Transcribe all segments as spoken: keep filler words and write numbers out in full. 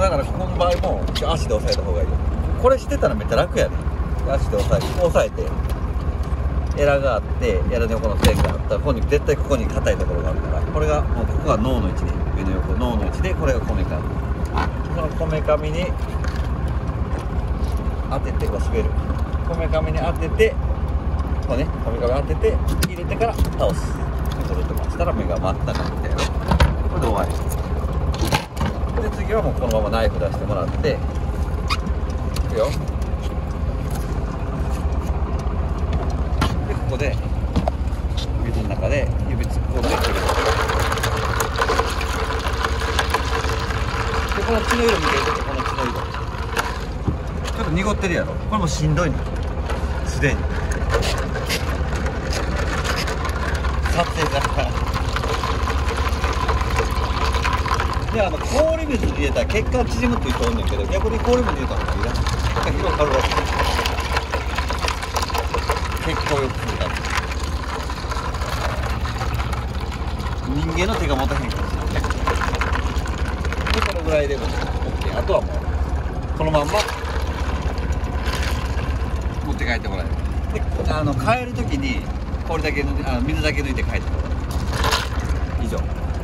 だからこの場合も足で押さえた方がいい。これしてたらめっちゃ楽やね。足で押さえて押さえてエラがあってエラの横の線があったら、ここに絶対ここに硬いところがあるから、これがもうここが脳の位置で、目の横脳の位置で、これがこめかみ。そのこめかみに当てて、こう滑るこめかみに当てて、こうね、こめかみ当てて入れてから倒す。くるっと回したら目が真っ中みたいな。これで終わりで、次はもうこのままナイフ出してもらって、いくよ。でここで水の中で指突っ込んでくる。でこの血の色見てると、この血の色ちょっと濁ってるやろ。これもしんどいのすでに撮影からで、あの氷水に入れたら血管縮むって言うとおんねんけど、逆に氷水に入れた方がいいな。広がるわけ。血行を良くするために人間の手が持たへんかもしれないね。でこのぐらいでも OK。 あとはもうこのまんま持って帰ってもらえる。であの帰る時に氷だけ抜いあの水だけ抜いて帰ってもらえる。以上。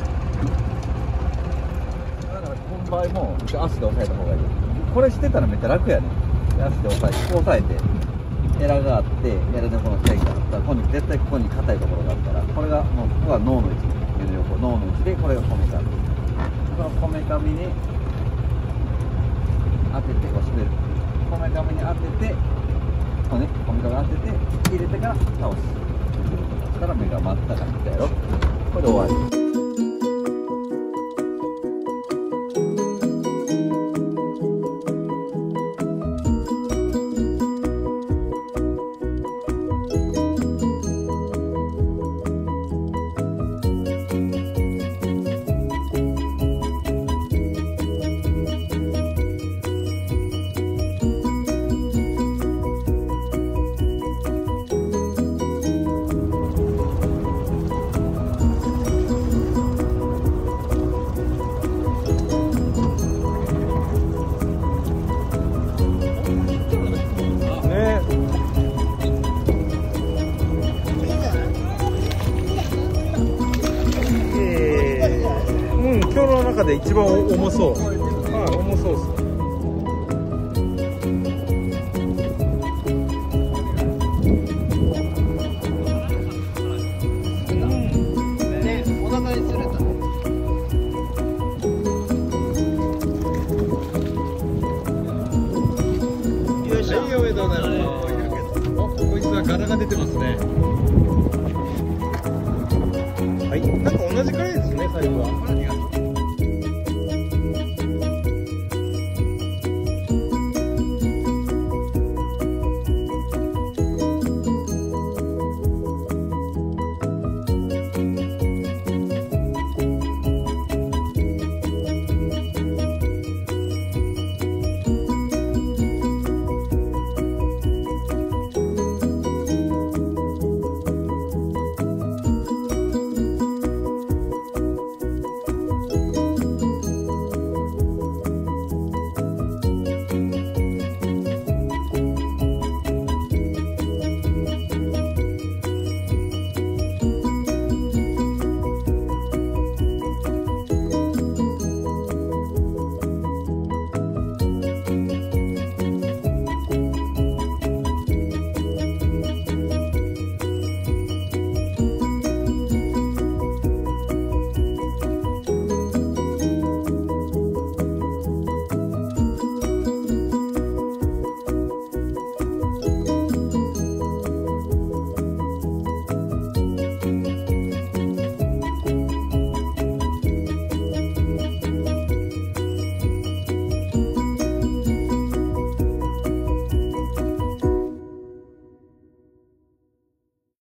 だからこの場合も足で押さえた方がいい。これしてたらめっちゃ楽やね。足で押さえて押さえてエラがあって、エラのこの線があったら、ここに絶対ここに硬いところがあったら、これがもうここが脳の位置、目の横脳の位置で、これがこめかみ。このこめかみに当ててこう滑る。こめかみに当ててこうね、こめかみ当てて入れてから倒す。そしたら目が真っ中にいったやろ。これで終わり。 今日の中で一番重そう。はい、重そうです。 ね、お腹にすると。よいしょ。はい、おめでとうございます。お、こいつは柄が出てますね。はい、なんか同じくらいですね、最後は。